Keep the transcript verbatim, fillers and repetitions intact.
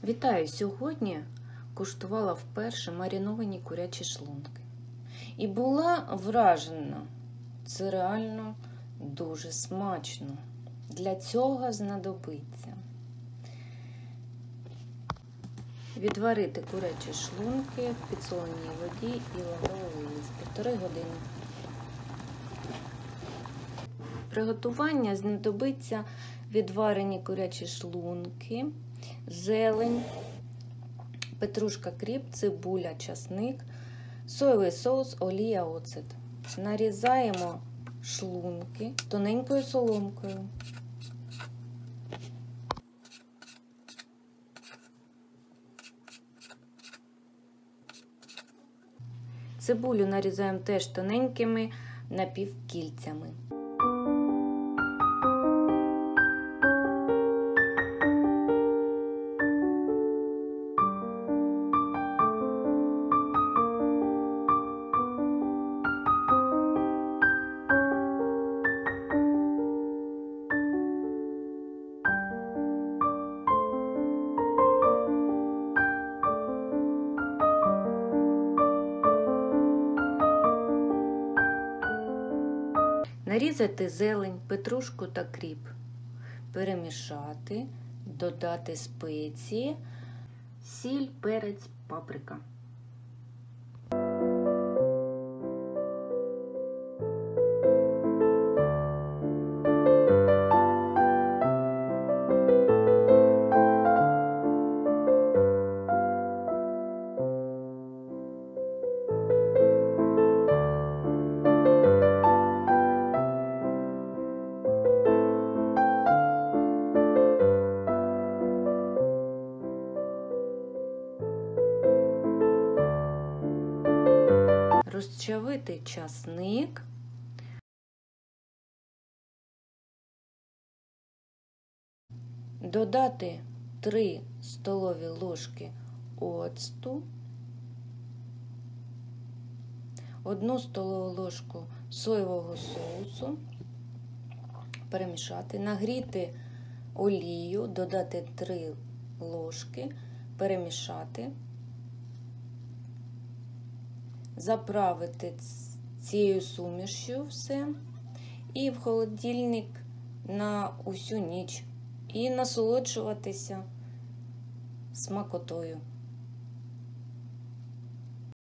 Вітаю! Сьогодні куштувала вперше мариновані курячі шлунки. І була вражена. Це реально дуже смачно. Для цього знадобиться відварити курячі шлунки в підсоленій воді і лавровий лист півтори години. Приготування знадобиться відварені курячі шлунки, зелень, петрушка, кріп, цибуля, часник, соєвий соус, олія, оцет. Нарізаємо шлунки тоненькою соломкою. Цибулю нарізаємо теж тоненькими напівкільцями. Нарізати зелень, петрушку та кріп, перемішати, додати спеції, сіль, перець, паприка. Розчавити часник, додати три столові ложки оцту, одну столову ложку соєвого соусу, перемішати, нагріти олію, додати три ложки, перемішати. Заправити цією сумішю все і в холодильник на усю ніч. І насолоджуватися смакотою.